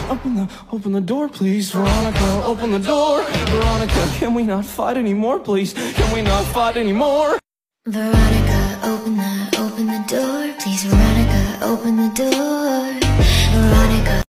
Open the door, please. Veronica, open the door. Veronica, can we not fight anymore, please? Can we not fight anymore? Veronica, open the door, please. Veronica, open the door. Veronica.